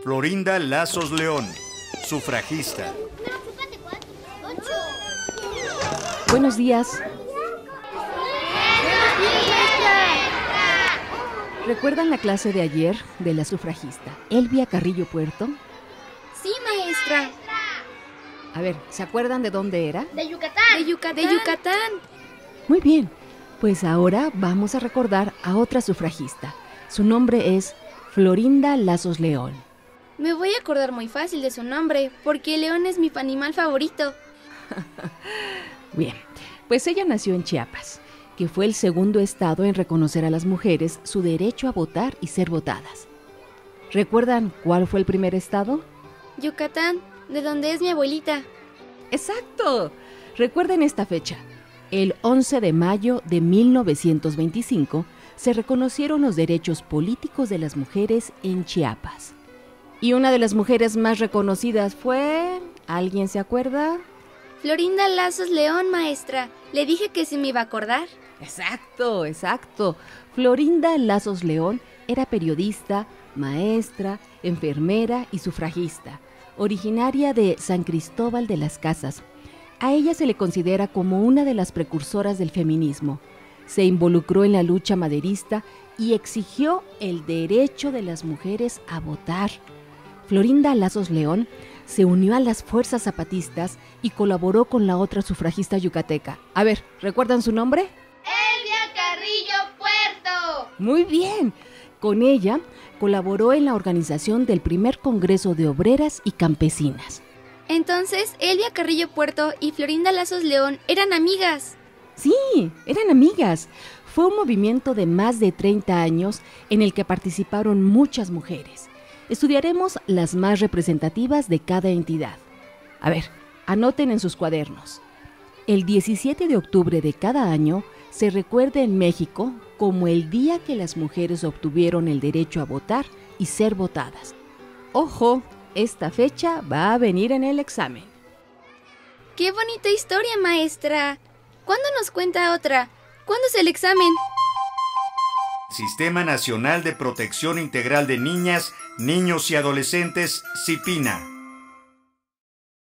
Florinda Lazos León, sufragista. Buenos días. ¿Recuerdan la clase de ayer de la sufragista Elvia Carrillo Puerto? Sí, maestra. A ver, ¿se acuerdan de dónde era? De Yucatán. De Yucatán. Muy bien, pues ahora vamos a recordar a otra sufragista. Su nombre es Florinda Lazos León. Me voy a acordar muy fácil de su nombre, porque el león es mi animal favorito. Bien, pues ella nació en Chiapas, que fue el segundo estado en reconocer a las mujeres su derecho a votar y ser votadas. ¿Recuerdan cuál fue el primer estado? Yucatán, de donde es mi abuelita. ¡Exacto! Recuerden esta fecha. El 11 de mayo de 1925 se reconocieron los derechos políticos de las mujeres en Chiapas. Y una de las mujeres más reconocidas fue... ¿alguien se acuerda? Florinda Lazos León, maestra. Le dije que se me iba a acordar. Exacto, exacto. Florinda Lazos León era periodista, maestra, enfermera y sufragista, originaria de San Cristóbal de las Casas. A ella se le considera como una de las precursoras del feminismo. Se involucró en la lucha maderista y exigió el derecho de las mujeres a votar. Florinda Lazos León se unió a las fuerzas zapatistas y colaboró con la otra sufragista yucateca. A ver, ¿recuerdan su nombre? Elvia Carrillo Puerto. Muy bien. Con ella colaboró en la organización del primer Congreso de Obreras y Campesinas. Entonces, Elvia Carrillo Puerto y Florinda Lazos León eran amigas. Sí, eran amigas. Fue un movimiento de más de 30 años en el que participaron muchas mujeres. Estudiaremos las más representativas de cada entidad. A ver, anoten en sus cuadernos. El 17 de octubre de cada año se recuerda en México como el día que las mujeres obtuvieron el derecho a votar y ser votadas. Ojo, esta fecha va a venir en el examen. ¡Qué bonita historia, maestra! ¿Cuándo nos cuenta otra? ¿Cuándo es el examen? Sistema Nacional de Protección Integral de Niñas, Niños y Adolescentes, SIPINA.